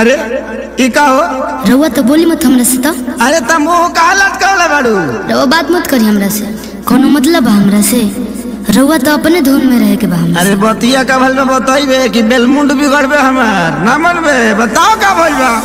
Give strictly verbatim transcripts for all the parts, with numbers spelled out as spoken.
अरे ई का हो रउआ तो बोली मत हमरा से। तो अरे त मुंह का हालत कहले बाड़ू। रउआ बात मत करी हमरा से, कोनो मतलब बा हमरा से? रउआ तो अपने धुन में रहे के बा हमरा। अरे बतिया का भल में बताइबे कि बेलमुंड बिगड़बे हमार ना मनबे। बताओ का भइल बा।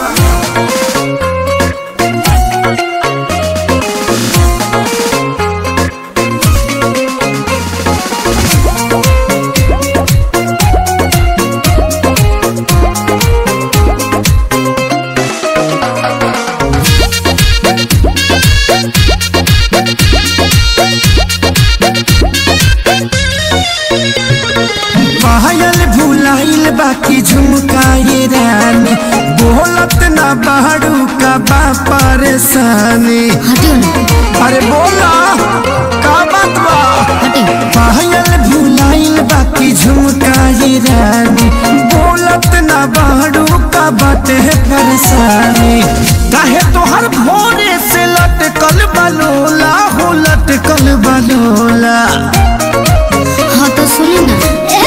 भुलाइल बाकी झुमकाए रानी, बोलत ना बाड़ू का बा परेशानी। अरे बोला का बात बा। पायल भुलाइल बाकी झुमकाए रानी, बोलत ना बाड़ू का बाटे परेशानी। काहे तोहर भोरे से लटकल बलोला हो, लटकल बलोला। हाँ तो सुनी ना,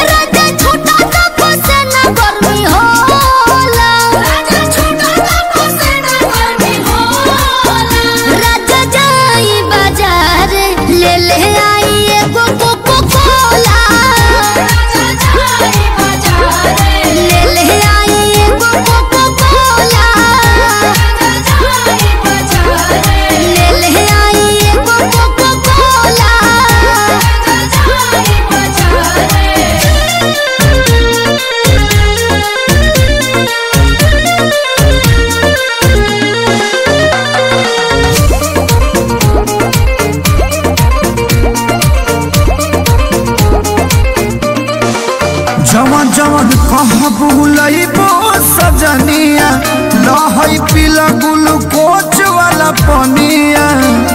जवन जवन कहाँ बुलइबो सजनिया, लहई पीला ग्लूकोच वाला पनिया।